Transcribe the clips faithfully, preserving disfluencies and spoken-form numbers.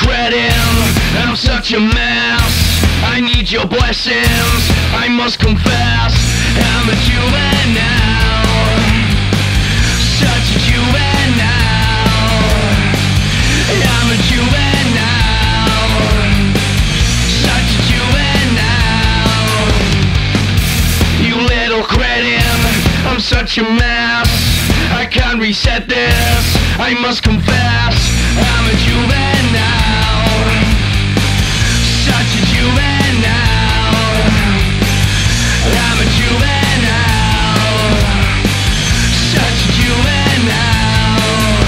cretin, I'm such a mess. I need your blessings, I must confess. I'm a juvenile, such a juvenile. I'm a juvenile, such a juvenile. You little cretin, I'm such a mess. I can't reset this, I must confess. I'm a juvenile, such a juvenile. I'm a juvenile, such a juvenile.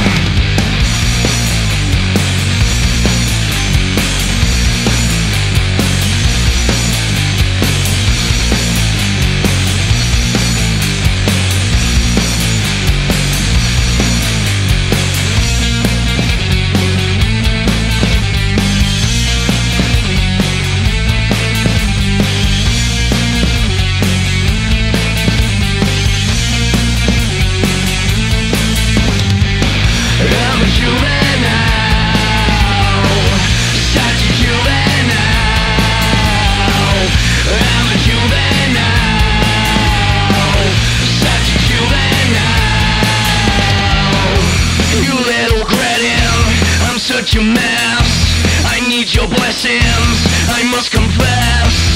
Such a mess, I need your blessings, I must confess.